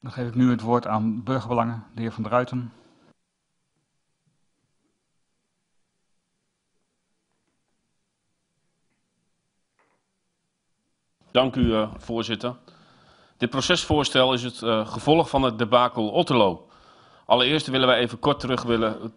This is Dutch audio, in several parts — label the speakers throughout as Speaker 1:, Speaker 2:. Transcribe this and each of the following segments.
Speaker 1: Dan geef ik nu het woord aan Burgerbelangen, de heer Van der Ruijten.
Speaker 2: Dank u, voorzitter. Dit procesvoorstel is het gevolg van het debakel Otterlo. Allereerst willen wij even kort terug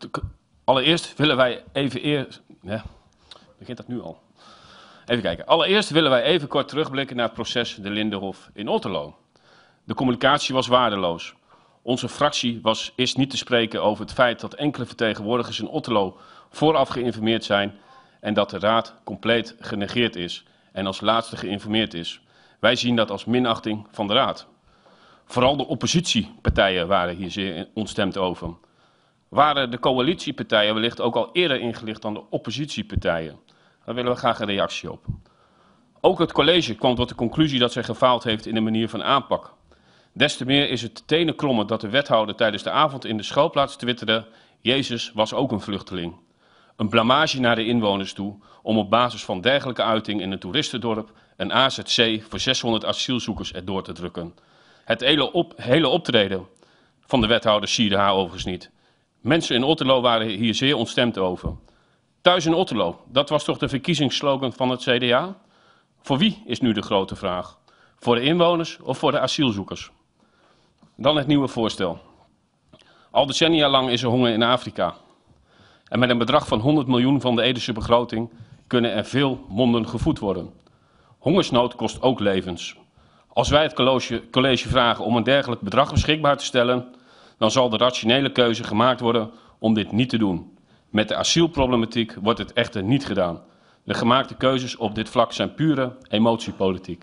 Speaker 2: Allereerst willen wij even kort terugblikken naar het proces De Lindenhof in Otterlo. De communicatie was waardeloos. Onze fractie is niet te spreken over het feit dat enkele vertegenwoordigers in Otterlo vooraf geïnformeerd zijn en dat de raad compleet genegeerd is en als laatste geïnformeerd is. Wij zien dat als minachting van de raad. Vooral de oppositiepartijen waren hier zeer ontstemd over. Waren de coalitiepartijen wellicht ook al eerder ingelicht dan de oppositiepartijen? Daar willen we graag een reactie op. Ook het college kwam tot de conclusie dat zij gefaald heeft in de manier van aanpak. Des te meer is het te tenen krommen dat de wethouder tijdens de avond in de schuilplaats twitterde: Jezus was ook een vluchteling. Een blamage naar de inwoners toe om op basis van dergelijke uiting in een toeristendorp een AZC voor 600 asielzoekers erdoor te drukken. Het hele optreden van de wethouder sierde haar overigens niet. Mensen in Otterlo waren hier zeer ontstemd over. Thuis in Otterlo, dat was toch de verkiezingsslogan van het CDA? Voor wie is nu de grote vraag? Voor de inwoners of voor de asielzoekers? Dan het nieuwe voorstel. Al decennia lang is er honger in Afrika. En met een bedrag van 100 miljoen van de Edese begroting kunnen er veel monden gevoed worden. Hongersnood kost ook levens. Als wij het college vragen om een dergelijk bedrag beschikbaar te stellen, dan zal de rationele keuze gemaakt worden om dit niet te doen. Met de asielproblematiek wordt het echter niet gedaan. De gemaakte keuzes op dit vlak zijn pure emotiepolitiek.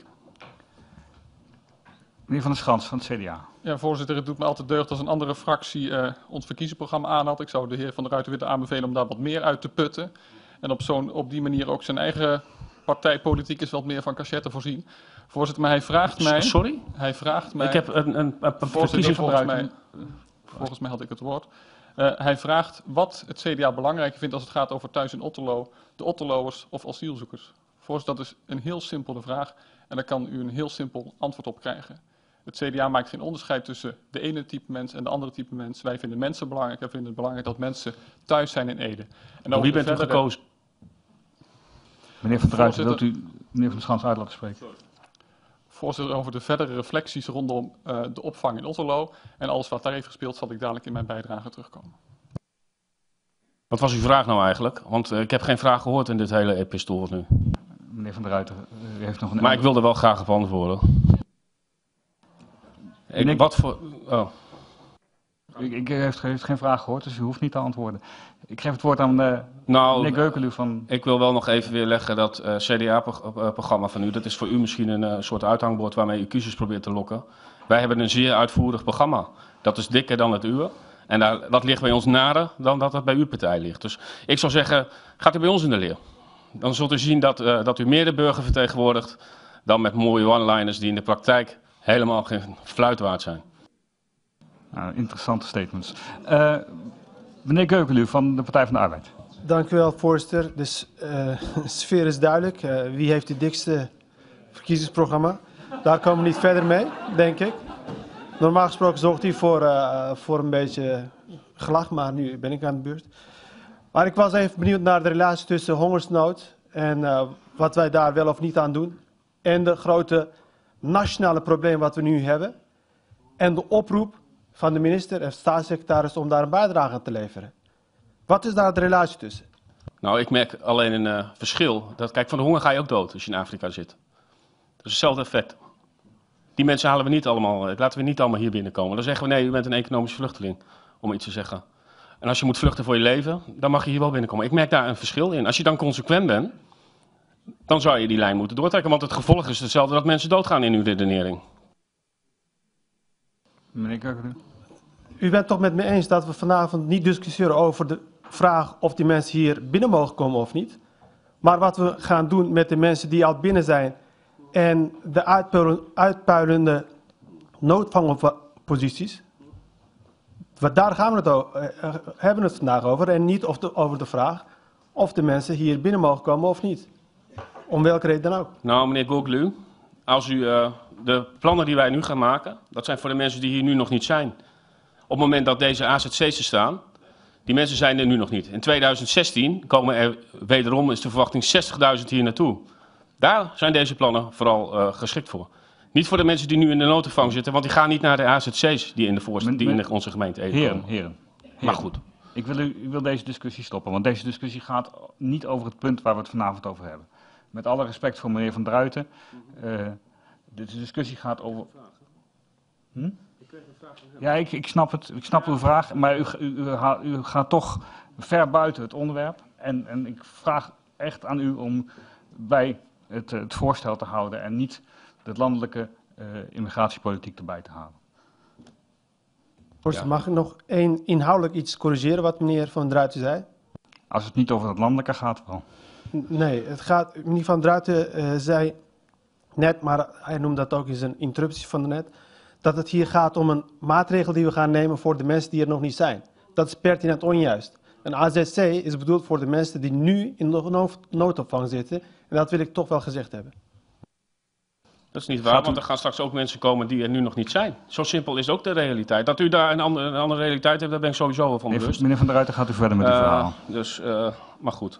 Speaker 1: Meneer Van der Schans van het CDA.
Speaker 3: Ja, voorzitter, het doet me altijd deugd als een andere fractie ons verkiezingsprogramma aanhaalt. Ik zou de heer Van der Ruijten willen aanbevelen om daar wat meer uit te putten. En op die manier ook zijn eigen partijpolitiek is wat meer van cachetten voorzien. Voorzitter, maar hij vraagt mij...
Speaker 2: Sorry?
Speaker 3: Hij vraagt mij...
Speaker 2: Ik heb een
Speaker 3: verkiezingsprogramma. Volgens mij had ik het woord. Hij vraagt wat het CDA belangrijker vindt als het gaat over thuis in Otterlo, de Otterloers of asielzoekers. Voorzitter, dat is een heel simpele vraag en daar kan u een heel simpel antwoord op krijgen. Het CDA maakt geen onderscheid tussen de ene type mens en de andere type mens. Wij vinden mensen belangrijk. Wij vinden het belangrijk dat mensen thuis zijn in Ede.
Speaker 2: En wie bent u gekozen?
Speaker 1: Meneer Van der Ruijten, wilt u meneer Van der Schans uit laten spreken?
Speaker 3: Voorzitter, over de verdere reflecties rondom de opvang in Otterlo en alles wat daar heeft gespeeld, zal ik dadelijk in mijn bijdrage terugkomen.
Speaker 2: Wat was uw vraag nou eigenlijk? Want ik heb geen vraag gehoord in dit hele epistool nu.
Speaker 1: Meneer Van der Ruijten, u heeft nog een...
Speaker 2: Maar ik wil er wel graag op antwoorden.
Speaker 1: Ik heb geen vraag gehoord, dus u hoeft niet te antwoorden. Ik geef het woord aan meneer Geukeluw van...
Speaker 2: Ik wil wel nog even weerleggen dat CDA-programma van u, dat is voor u misschien een soort uithangbord waarmee u kiezers probeert te lokken. Wij hebben een zeer uitvoerig programma. Dat is dikker dan het uwe. En dat ligt bij ons nader dan dat het bij uw partij ligt. Dus ik zou zeggen, gaat u bij ons in de leer. Dan zult u zien dat u meer de burger vertegenwoordigt dan met mooie one-liners die in de praktijk helemaal geen fluit waard zijn.
Speaker 1: Nou, interessante statements. Meneer Geukeluw van de Partij van de Arbeid.
Speaker 4: Dank u wel, voorzitter. Dus de sfeer is duidelijk. Wie heeft het dikste verkiezingsprogramma? Daar komen we niet verder mee, denk ik. Normaal gesproken zorgt hij voor een beetje gelach, maar nu ben ik aan de beurt. Maar ik was even benieuwd naar de relatie tussen hongersnood en wat wij daar wel of niet aan doen. En de grote nationale probleem wat we nu hebben. En de oproep van de minister en staatssecretaris om daar een bijdrage aan te leveren. Wat is daar de relatie tussen?
Speaker 2: Nou, ik merk alleen een verschil. Kijk, van de honger ga je ook dood als je in Afrika zit. Dat is hetzelfde effect. Die mensen halen we niet allemaal, laten we niet allemaal hier binnenkomen. Dan zeggen we nee, u bent een economische vluchteling, om iets te zeggen. En als je moet vluchten voor je leven, dan mag je hier wel binnenkomen. Ik merk daar een verschil in. Als je dan consequent bent, dan zou je die lijn moeten doortrekken. Want het gevolg is hetzelfde dat mensen doodgaan in uw redenering.
Speaker 1: Meneer Geukeluw.
Speaker 4: U bent toch met me eens dat we vanavond niet discussiëren over de vraag of die mensen hier binnen mogen komen of niet. Maar wat we gaan doen met de mensen die al binnen zijn en de uitpuilende noodvangposities. Daar gaan we hebben we het vandaag over en niet over de vraag of de mensen hier binnen mogen komen of niet. Om welke reden dan ook.
Speaker 2: Nou, meneer Geukeluw, als u de plannen die wij nu gaan maken, dat zijn voor de mensen die hier nu nog niet zijn. Op het moment dat deze AZC's er staan, die mensen zijn er nu nog niet. In 2016 komen er wederom, is de verwachting 60.000 hier naartoe. Daar zijn deze plannen vooral geschikt voor. Niet voor de mensen die nu in de noodopvang zitten, want die gaan niet naar de AZC's die in onze gemeente Ede komen.
Speaker 1: Heren.
Speaker 2: Maar goed.
Speaker 1: Ik wil deze discussie stoppen, want deze discussie gaat niet over het punt waar we het vanavond over hebben. Met alle respect voor meneer Van Druijten, de discussie gaat over... Hm? Ja, ik snap het. Ik snap uw vraag, maar u gaat toch ver buiten het onderwerp. En ik vraag echt aan u om bij het voorstel te houden en niet de landelijke immigratiepolitiek erbij te halen.
Speaker 4: Voorzitter, mag ik nog inhoudelijk iets corrigeren wat meneer Van Druijten zei?
Speaker 1: Als het niet over het landelijke gaat, wel.
Speaker 4: Nee, het gaat, meneer Van Druijten zei net, maar hij noemde dat ook in zijn interruptie van net, dat het hier gaat om een maatregel die we gaan nemen voor de mensen die er nog niet zijn. Dat is pertinent onjuist. Een AZC is bedoeld voor de mensen die nu in de noodopvang zitten. En dat wil ik toch wel gezegd hebben.
Speaker 2: Dat is niet waar, want er gaan straks ook mensen komen die er nu nog niet zijn. Zo simpel is ook de realiteit. Dat u daar een andere realiteit heeft, daar ben ik sowieso wel van bewust.
Speaker 1: Meneer Van der Ruijten, gaat u verder met uw verhaal.
Speaker 2: Maar goed.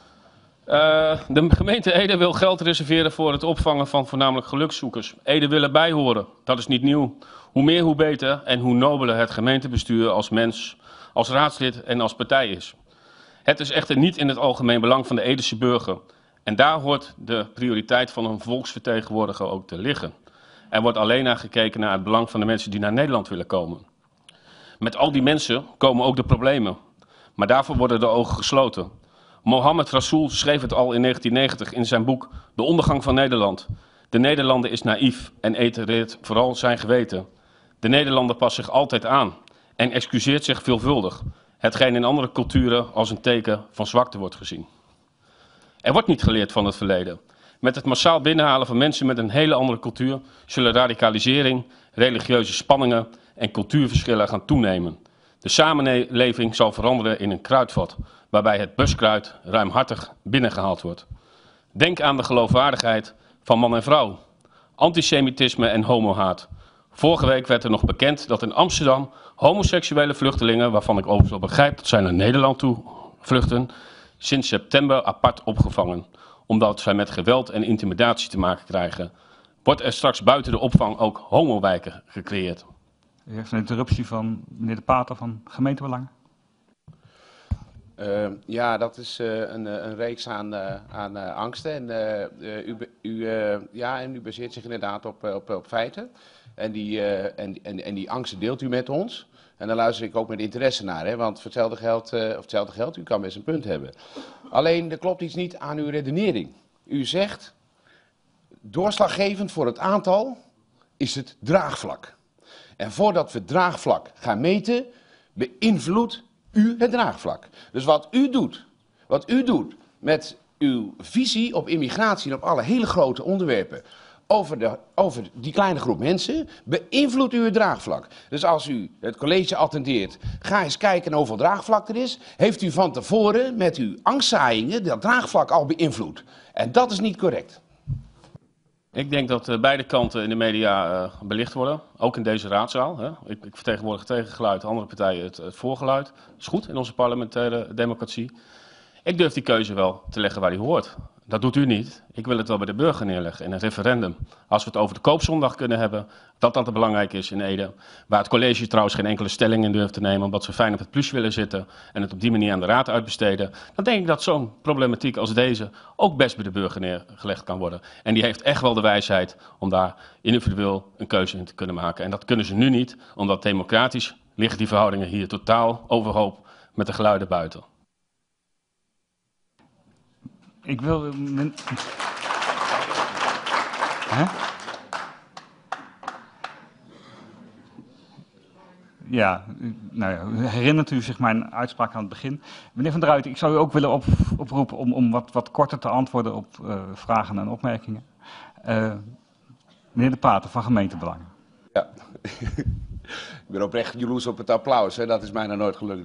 Speaker 2: De gemeente Ede wil geld reserveren voor het opvangen van voornamelijk gelukszoekers. Ede wil erbij horen, dat is niet nieuw. Hoe meer, hoe beter en hoe nobeler het gemeentebestuur als mens, als raadslid en als partij is. Het is echter niet in het algemeen belang van de Edese burger. En daar hoort de prioriteit van een volksvertegenwoordiger ook te liggen. Er wordt alleen naar gekeken naar het belang van de mensen die naar Nederland willen komen. Met al die mensen komen ook de problemen. Maar daarvoor worden de ogen gesloten. Mohammed Rasool schreef het al in 1990 in zijn boek De ondergang van Nederland. De Nederlander is naïef en etereert vooral zijn geweten. De Nederlander past zich altijd aan en excuseert zich veelvuldig. Hetgeen in andere culturen als een teken van zwakte wordt gezien. Er wordt niet geleerd van het verleden. Met het massaal binnenhalen van mensen met een hele andere cultuur zullen radicalisering, religieuze spanningen en cultuurverschillen gaan toenemen. De samenleving zal veranderen in een kruidvat, waarbij het buskruid ruimhartig binnengehaald wordt. Denk aan de geloofwaardigheid van man en vrouw, antisemitisme en homohaat. Vorige week werd er nog bekend dat in Amsterdam homoseksuele vluchtelingen, waarvan ik overigens wel begrijp dat zij naar Nederland toe vluchten, sinds september apart opgevangen, omdat zij met geweld en intimidatie te maken krijgen. Wordt er straks buiten de opvang ook homowijken gecreëerd?
Speaker 1: U heeft een interruptie van meneer De Pater van Gemeentebelangen.
Speaker 5: Ja, dat is een reeks aan angsten. En u baseert zich inderdaad op feiten. En die angsten deelt u met ons. En daar luister ik ook met interesse naar, hè? Want voor hetzelfde geld, u kan best een punt hebben. Alleen, er klopt iets niet aan uw redenering. U zegt, doorslaggevend voor het aantal is het draagvlak. En voordat we het draagvlak gaan meten, beïnvloedt u het draagvlak. Dus wat u doet met uw visie op immigratie en op alle hele grote onderwerpen over die kleine groep mensen, beïnvloedt u het draagvlak. Dus als u het college attendeert, ga eens kijken hoeveel draagvlak er is. Heeft u van tevoren met uw angstzaaiingen dat draagvlak al beïnvloed? En dat is niet correct.
Speaker 2: Ik denk dat beide kanten in de media belicht worden, ook in deze raadzaal. Hè. Ik vertegenwoordig het tegengeluid, andere partijen het voorgeluid. Dat is goed in onze parlementaire democratie. Ik durf die keuze wel te leggen waar die hoort. Dat doet u niet. Ik wil het wel bij de burger neerleggen in een referendum. Als we het over de koopzondag kunnen hebben, dat belangrijk is in Ede. Waar het college trouwens geen enkele stelling in durft te nemen, omdat ze fijn op het plus willen zitten en het op die manier aan de raad uitbesteden. Dan denk ik dat zo'n problematiek als deze ook best bij de burger neergelegd kan worden. En die heeft echt wel de wijsheid om daar individueel een keuze in te kunnen maken. En dat kunnen ze nu niet, omdat democratisch liggen die verhoudingen hier totaal overhoop met de geluiden buiten.
Speaker 1: Ik wil... Hè? Ja, nou ja, herinnert u zich mijn uitspraak aan het begin? Meneer Van der Ruijten, ik zou u ook willen oproepen om wat korter te antwoorden op vragen en opmerkingen. Meneer De Pater van Gemeentebelangen.
Speaker 5: Ja, Ik ben oprecht jaloers op het applaus, hè? Dat is mij nog nooit gelukt.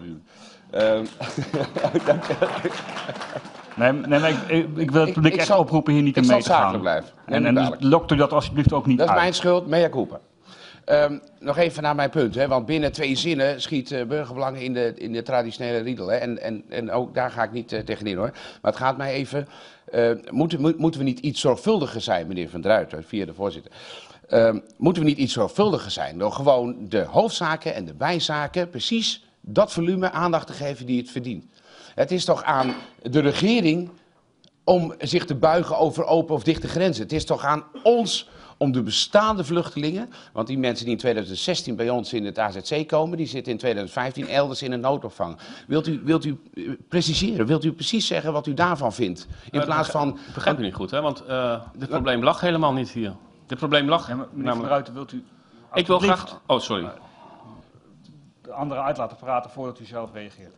Speaker 1: Nee, maar ik wil het publiek echt oproepen hier niet in mee te gaan.
Speaker 5: Ik zal zakelijk blijven.
Speaker 1: En dus lokt u dat alsjeblieft ook niet
Speaker 5: dat
Speaker 1: uit.
Speaker 5: Dat is mijn schuld, mea culpa. Nog even naar mijn punt, hè, want binnen 2 zinnen schiet burgerbelangen in de traditionele riedel. Hè, en ook daar ga ik niet tegenin hoor. Maar het gaat mij even, moeten we niet iets zorgvuldiger zijn, meneer Van Druijten, via de voorzitter. Moeten we niet iets zorgvuldiger zijn door gewoon de hoofdzaken en de bijzaken precies dat volume aandacht te geven die het verdient. Het is toch aan de regering om zich te buigen over open of dichte grenzen. Het is toch aan ons om de bestaande vluchtelingen, want die mensen die in 2016 bij ons in het AZC komen, die zitten in 2015 elders in een noodopvang. Wilt u preciseren? Wilt u precies zeggen wat u daarvan vindt? In plaats van...
Speaker 2: Ik begrijp u niet goed, hè? Want dit probleem lag helemaal niet hier. Dit probleem lag...
Speaker 1: Ja, maar meneer Van Ruijten, wilt u...
Speaker 2: Ik wil graag... Oh, sorry.
Speaker 1: De anderen uit laten praten voordat u zelf reageert.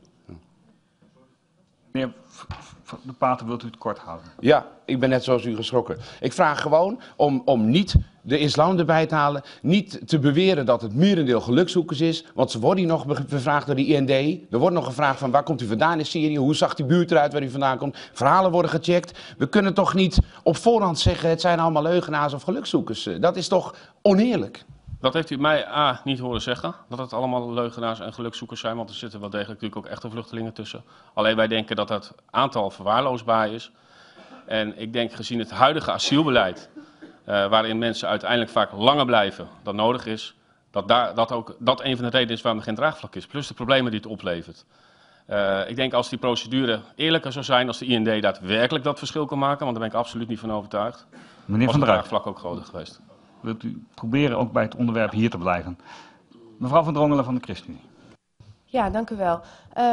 Speaker 1: Meneer De Pater, wilt u het kort houden?
Speaker 5: Ja, ik ben net zoals u geschrokken. Ik vraag gewoon om niet de islam erbij te halen, niet te beweren dat het merendeel gelukzoekers is, want ze worden hier nog bevraagd door de IND. Er wordt nog gevraagd van waar komt u vandaan in Syrië, hoe zag die buurt eruit waar u vandaan komt. Verhalen worden gecheckt. We kunnen toch niet op voorhand zeggen het zijn allemaal leugenaars of gelukzoekers. Dat is toch oneerlijk?
Speaker 2: Dat heeft u mij niet horen zeggen, dat het allemaal leugenaars en gelukzoekers zijn, want er zitten wel degelijk natuurlijk ook echte vluchtelingen tussen. Alleen wij denken dat het aantal verwaarloosbaar is. En ik denk gezien het huidige asielbeleid, waarin mensen uiteindelijk vaak langer blijven dan nodig is, dat een van de redenen is waarom er geen draagvlak is. Plus de problemen die het oplevert. Ik denk als die procedure eerlijker zou zijn, als de IND daadwerkelijk dat verschil kan maken, want daar ben ik absoluut niet van overtuigd,
Speaker 1: Meneer
Speaker 2: was
Speaker 1: Van
Speaker 2: het
Speaker 1: Druijten,
Speaker 2: draagvlak ook groter geweest.
Speaker 1: wilt u proberen ook bij het onderwerp hier te blijven? Mevrouw Van Drongelen van de ChristenUnie.
Speaker 6: Ja, dank u wel.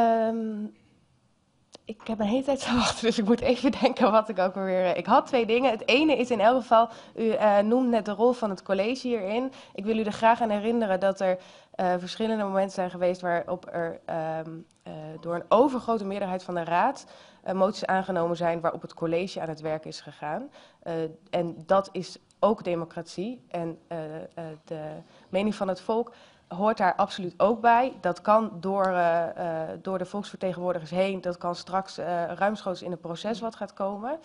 Speaker 6: Ik heb een hele tijd te wachten, dus ik moet even denken wat ik ook weer... Ik had 2 dingen. Het ene is in elk geval, u noemt net de rol van het college hierin. Ik wil u er graag aan herinneren dat er verschillende momenten zijn geweest waarop er door een overgrote meerderheid van de raad moties aangenomen zijn waarop het college aan het werk is gegaan. En dat is ook democratie en de mening van het volk hoort daar absoluut ook bij. Dat kan door de volksvertegenwoordigers heen. Dat kan straks ruimschoots in het proces wat gaat komen.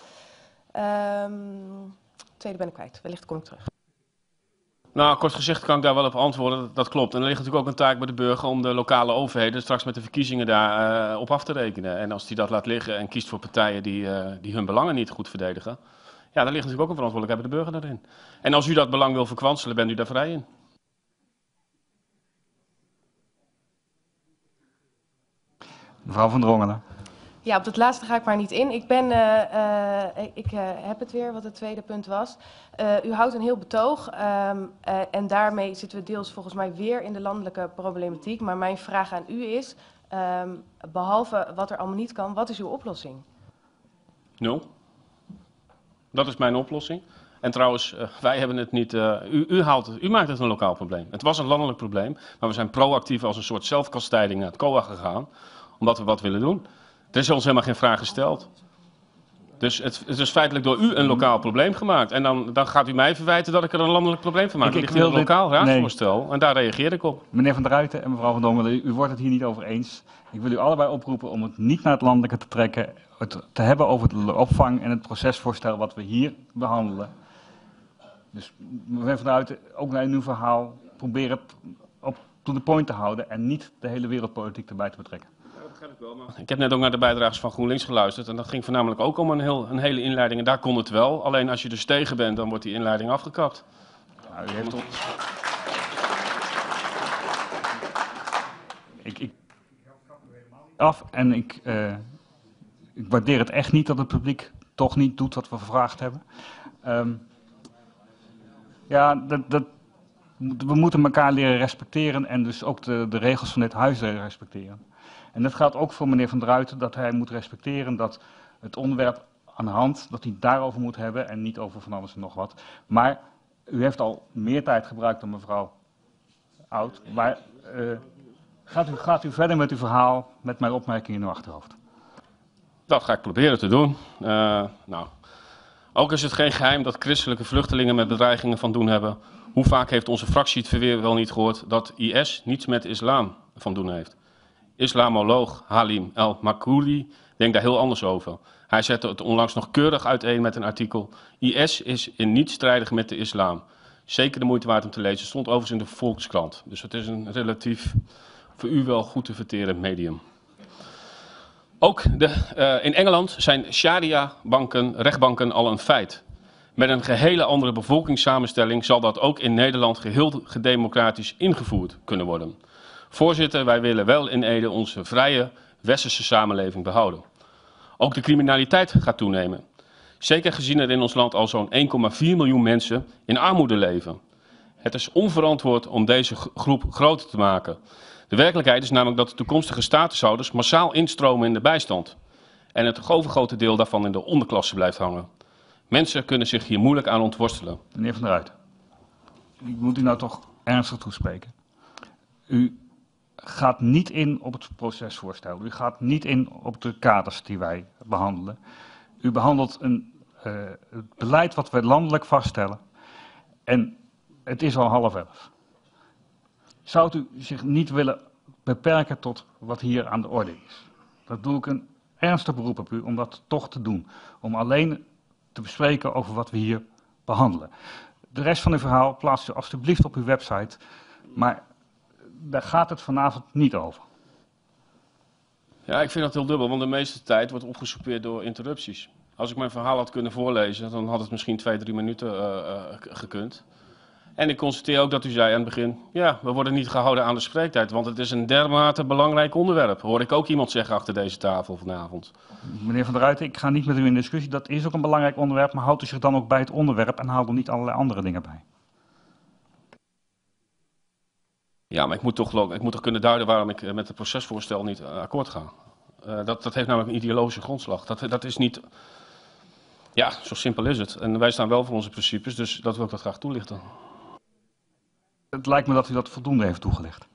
Speaker 6: Tweede ben ik kwijt. Wellicht kom ik terug.
Speaker 2: Nou, kort gezegd kan ik daar wel op antwoorden. Dat klopt. En er ligt natuurlijk ook een taak bij de burger om de lokale overheden straks met de verkiezingen daar op af te rekenen. En als die dat laat liggen en kiest voor partijen die hun belangen niet goed verdedigen, ja, dan ligt natuurlijk ook een verantwoordelijkheid bij de burger daarin. En als u dat belang wil verkwanselen, bent u daar vrij in.
Speaker 1: Mevrouw Van Drongelen.
Speaker 6: Ja, op dat laatste ga ik maar niet in. Ik heb het weer, wat het tweede punt was. U houdt een heel betoog en daarmee zitten we deels volgens mij weer in de landelijke problematiek. Maar mijn vraag aan u is, behalve wat er allemaal niet kan, wat is uw oplossing?
Speaker 2: 0. Dat is mijn oplossing. En trouwens, wij hebben het niet... U maakt het een lokaal probleem. Het was een landelijk probleem, maar we zijn proactief als een soort zelfkastijding naar het COA gegaan, omdat we wat willen doen. Er is ons helemaal geen vraag gesteld. Dus het is feitelijk door u een lokaal probleem gemaakt. En dan gaat u mij verwijten dat ik er een landelijk probleem van maak. Het ligt in een lokaal raadsvoorstel en daar reageer ik op.
Speaker 1: Meneer Van Druijten en mevrouw Van Drongelen, u wordt het hier niet over eens. Ik wil u allebei oproepen om het niet naar het landelijke te trekken. Het te hebben over de opvang en het procesvoorstel wat we hier behandelen. Dus meneer Van Druijten, ook naar uw verhaal, probeer het op to the point te houden en niet de hele wereldpolitiek erbij te betrekken.
Speaker 2: Ik heb net ook naar de bijdragers van GroenLinks geluisterd en dat ging voornamelijk ook om een hele inleiding en daar kon het wel. Alleen als je dus tegen bent, dan wordt die inleiding afgekapt.
Speaker 1: Nou, u heeft ik af en ik waardeer het echt niet dat het publiek toch niet doet wat we gevraagd hebben. We moeten elkaar leren respecteren en dus ook de regels van dit huis leren respecteren. En dat geldt ook voor meneer Van Druijten, dat hij moet respecteren dat het onderwerp aan de hand, dat hij het daarover moet hebben en niet over van alles en nog wat. Maar u heeft al meer tijd gebruikt dan mevrouw Oud. Maar gaat u verder met uw verhaal met mijn opmerkingen in uw achterhoofd?
Speaker 2: Dat ga ik proberen te doen. Ook is het geen geheim dat christelijke vluchtelingen met bedreigingen van doen hebben Hoe vaak heeft onze fractie het verweer wel niet gehoord dat IS niets met islam van doen heeft? Islamoloog Halim El-Makouli denkt daar heel anders over. Hij zette het onlangs nog keurig uiteen met een artikel. IS is in niets strijdig met de islam. Zeker de moeite waard om te lezen. Stond overigens in de Volkskrant. Dus het is een relatief voor u wel goed te verteren medium. Ook in Engeland zijn rechtbanken al een feit. Met een gehele andere bevolkingssamenstelling zal dat ook in Nederland geheel gedemocratisch ingevoerd kunnen worden. Voorzitter, wij willen wel in Ede onze vrije westerse samenleving behouden. Ook de criminaliteit gaat toenemen. Zeker gezien er in ons land al zo'n 1,4 miljoen mensen in armoede leven. Het is onverantwoord om deze groep groter te maken. De werkelijkheid is namelijk dat de toekomstige statushouders massaal instromen in de bijstand. En het overgrote deel daarvan in de onderklasse blijft hangen. Mensen kunnen zich hier moeilijk aan ontworstelen.
Speaker 1: Meneer Van der Ruijten, ik moet u nou toch ernstig toespreken. U gaat niet in op het procesvoorstel. U gaat niet in op de kaders die wij behandelen. U behandelt het beleid wat wij landelijk vaststellen. En het is al 10:30. Zou u zich niet willen beperken tot wat hier aan de orde is? Dat doe ik een ernstig beroep op u om dat toch te doen. Om alleen te bespreken over wat we hier behandelen. De rest van uw verhaal plaatst u alstublieft op uw website. Maar daar gaat het vanavond niet over.
Speaker 2: Ja, ik vind dat heel dubbel, want de meeste tijd wordt opgesoupeerd door interrupties. Als ik mijn verhaal had kunnen voorlezen, dan had het misschien 2-3 minuten gekund. En ik constateer ook dat u zei aan het begin, ja, we worden niet gehouden aan de spreektijd, want het is een dermate belangrijk onderwerp. Hoor ik ook iemand zeggen achter deze tafel vanavond.
Speaker 1: Meneer Van der Ruijten, ik ga niet met u in discussie. Dat is ook een belangrijk onderwerp, maar houdt u zich dan ook bij het onderwerp en haal er niet allerlei andere dingen bij.
Speaker 2: Ja, maar ik moet toch kunnen duiden waarom ik met het procesvoorstel niet akkoord ga. Dat heeft namelijk een ideologische grondslag. Dat is niet... Ja, zo simpel is het. En wij staan wel voor onze principes, dus dat wil ik dat graag toelichten.
Speaker 1: Het lijkt me dat u dat voldoende heeft toegelicht.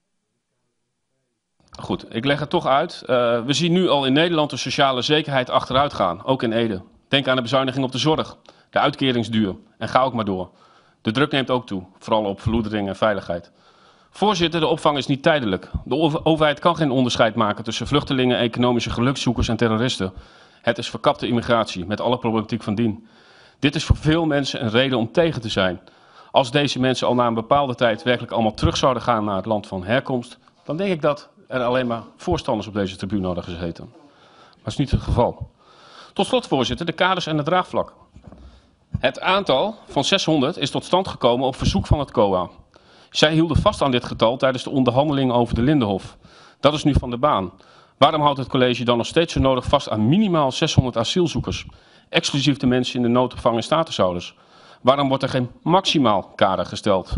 Speaker 2: Goed, ik leg het toch uit. We zien nu al in Nederland de sociale zekerheid achteruit gaan, ook in Ede. Denk aan de bezuiniging op de zorg, de uitkeringsduur en ga ook maar door. De druk neemt ook toe, vooral op verloedering en veiligheid. Voorzitter, de opvang is niet tijdelijk. De overheid kan geen onderscheid maken tussen vluchtelingen, economische gelukszoekers en terroristen. Het is verkapte immigratie, met alle problematiek van dien. Dit is voor veel mensen een reden om tegen te zijn. Als deze mensen al na een bepaalde tijd werkelijk allemaal terug zouden gaan naar het land van herkomst, dan denk ik dat er alleen maar voorstanders op deze tribune hadden gezeten. Maar dat is niet het geval. Tot slot, voorzitter, de kaders en het draagvlak. Het aantal van 600 is tot stand gekomen op verzoek van het COA. Zij hielden vast aan dit getal tijdens de onderhandelingen over de Lindenhof. Dat is nu van de baan. Waarom houdt het college dan nog steeds zo nodig vast aan minimaal 600 asielzoekers, exclusief de mensen in de noodopvang en statushouders? Waarom wordt er geen maximaal kader gesteld?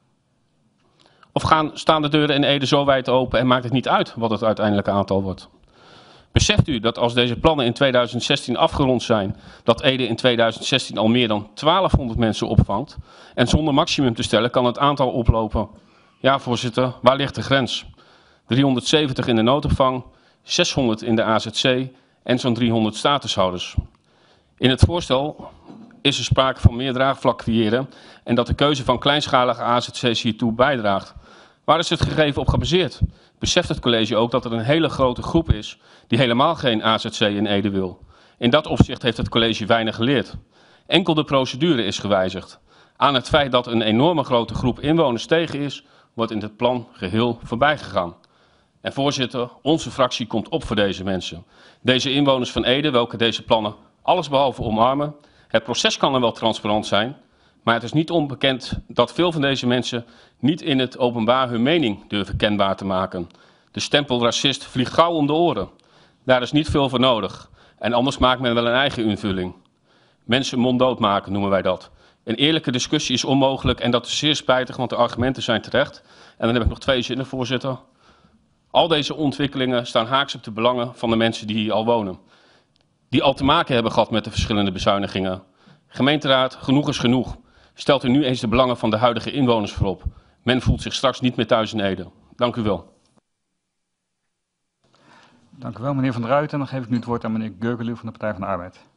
Speaker 2: Of staan de deuren in Ede zo wijd open en maakt het niet uit wat het uiteindelijke aantal wordt? Beseft u dat als deze plannen in 2016 afgerond zijn, dat Ede in 2016 al meer dan 1200 mensen opvangt? En zonder maximum te stellen kan het aantal oplopen. Ja, voorzitter, waar ligt de grens? 370 in de noodopvang, 600 in de AZC en zo'n 300 statushouders. In het voorstel is er sprake van meer draagvlak creëren en dat de keuze van kleinschalige AZC's hiertoe bijdraagt. Waar is het gegeven op gebaseerd? Beseft het college ook dat er een hele grote groep is die helemaal geen AZC in Ede wil? In dat opzicht heeft het college weinig geleerd. Enkel de procedure is gewijzigd. Aan het feit dat een enorme grote groep inwoners tegen is, wordt in het plan geheel voorbij gegaan. En voorzitter, onze fractie komt op voor deze mensen. Deze inwoners van Ede, welke deze plannen allesbehalve omarmen. Het proces kan er wel transparant zijn, maar het is niet onbekend dat veel van deze mensen niet in het openbaar hun mening durven kenbaar te maken. De stempel racist vliegt gauw om de oren. Daar is niet veel voor nodig. En anders maakt men wel een eigen invulling. Mensen monddood maken noemen wij dat. Een eerlijke discussie is onmogelijk en dat is zeer spijtig, want de argumenten zijn terecht. En dan heb ik nog 2 zinnen, voorzitter. Al deze ontwikkelingen staan haaks op de belangen van de mensen die hier al wonen. Die al te maken hebben gehad met de verschillende bezuinigingen. Gemeenteraad, genoeg is genoeg. Stelt u nu eens de belangen van de huidige inwoners voorop. Men voelt zich straks niet meer thuis in Ede. Dank u wel.
Speaker 1: Dank u wel, meneer Van der Ruijten. En dan geef ik nu het woord aan meneer Geugeluu van de Partij van de Arbeid.